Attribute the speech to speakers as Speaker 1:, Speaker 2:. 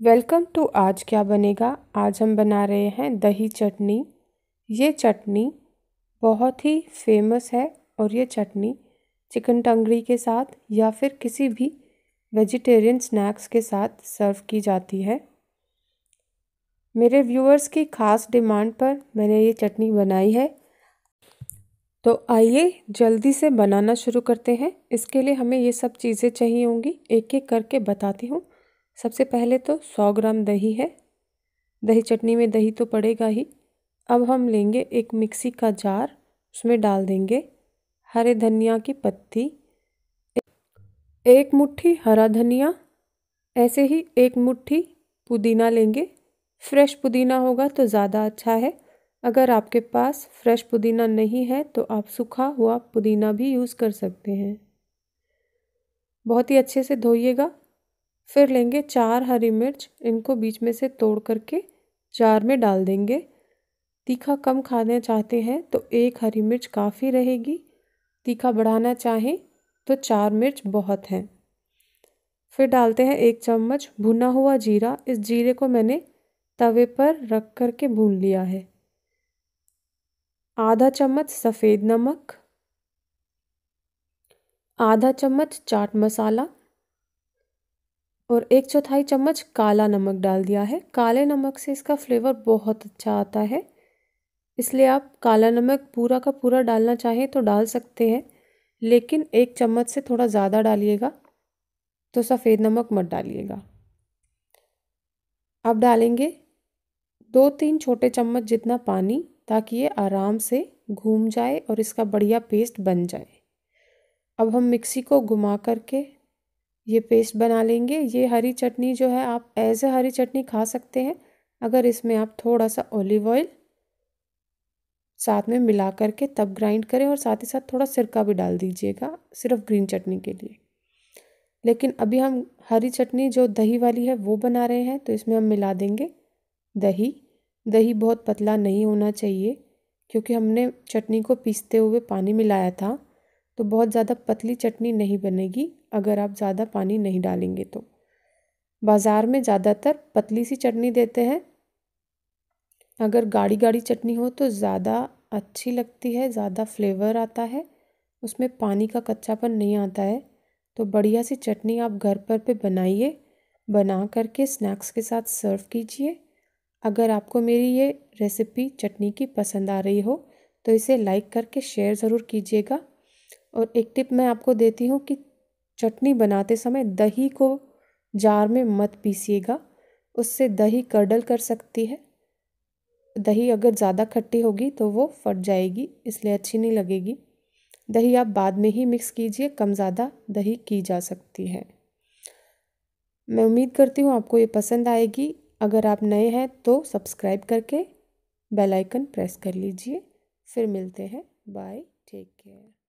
Speaker 1: Welcome to आज क्या बनेगा। आज हम बना रहे हैं दही चटनी। ये चटनी बहुत ही फेमस है और ये चटनी चिकन टंगड़ी के साथ या फिर किसी भी वेजिटेरियन स्नैक्स के साथ सर्व की जाती है। मेरे व्यूअर्स की ख़ास डिमांड पर मैंने ये चटनी बनाई है। तो आइए जल्दी से बनाना शुरू करते हैं। इसके लिए हमें ये सब चीज़ें चाहिए होंगी, एक एक करके बताती हूँ। सबसे पहले तो 100 ग्राम दही है। दही चटनी में दही तो पड़ेगा ही। अब हम लेंगे एक मिक्सी का जार, उसमें डाल देंगे हरे धनिया की पत्ती, एक मुट्ठी हरा धनिया, ऐसे ही एक मुट्ठी पुदीना लेंगे। फ्रेश पुदीना होगा तो ज़्यादा अच्छा है। अगर आपके पास फ्रेश पुदीना नहीं है तो आप सूखा हुआ पुदीना भी यूज़ कर सकते हैं। बहुत ही अच्छे से धोइएगा। फिर लेंगे 4 हरी मिर्च, इनको बीच में से तोड़ करके जार में डाल देंगे। तीखा कम खाना चाहते हैं तो 1 हरी मिर्च काफ़ी रहेगी। तीखा बढ़ाना चाहें तो 4 मिर्च बहुत हैं। फिर डालते हैं 1 चम्मच भुना हुआ जीरा। इस जीरे को मैंने तवे पर रख करके भून लिया है। आधा चम्मच सफ़ेद नमक, आधा चम्मच चाट मसाला और 1/4 चम्मच काला नमक डाल दिया है। काले नमक से इसका फ्लेवर बहुत अच्छा आता है, इसलिए आप काला नमक पूरा का पूरा डालना चाहें तो डाल सकते हैं, लेकिन 1 चम्मच से थोड़ा ज़्यादा डालिएगा, तो सफ़ेद नमक मत डालिएगा। अब डालेंगे 2-3 छोटे चम्मच जितना पानी, ताकि ये आराम से घूम जाए और इसका बढ़िया पेस्ट बन जाए। अब हम मिक्सी को घुमा करके ये पेस्ट बना लेंगे। ये हरी चटनी जो है आप ऐसे हरी चटनी खा सकते हैं, अगर इसमें आप थोड़ा सा ऑलिव ऑयल साथ में मिला करके तब ग्राइंड करें और साथ ही साथ थोड़ा सिरका भी डाल दीजिएगा, सिर्फ ग्रीन चटनी के लिए। लेकिन अभी हम हरी चटनी जो दही वाली है वो बना रहे हैं, तो इसमें हम मिला देंगे दही। दही बहुत पतला नहीं होना चाहिए, क्योंकि हमने चटनी को पीसते हुए पानी मिलाया था, तो बहुत ज़्यादा पतली चटनी नहीं बनेगी अगर आप ज़्यादा पानी नहीं डालेंगे तो। बाज़ार में ज़्यादातर पतली सी चटनी देते हैं। अगर गाढ़ी गाढ़ी चटनी हो तो ज़्यादा अच्छी लगती है, ज़्यादा फ्लेवर आता है, उसमें पानी का कच्चापन नहीं आता है। तो बढ़िया सी चटनी आप घर पर पे बनाइए, बना करके स्नैक्स के साथ सर्व कीजिए। अगर आपको मेरी ये रेसिपी चटनी की पसंद आ रही हो तो इसे लाइक करके शेयर ज़रूर कीजिएगा। और एक टिप मैं आपको देती हूँ कि चटनी बनाते समय दही को जार में मत पीसिएगा, उससे दही कर्डल कर सकती है। दही अगर ज़्यादा खट्टी होगी तो वो फट जाएगी, इसलिए अच्छी नहीं लगेगी। दही आप बाद में ही मिक्स कीजिए, कम ज़्यादा दही की जा सकती है। मैं उम्मीद करती हूँ आपको ये पसंद आएगी। अगर आप नए हैं तो सब्सक्राइब करके बेल आइकन प्रेस कर लीजिए। फिर मिलते हैं। Bye, take care.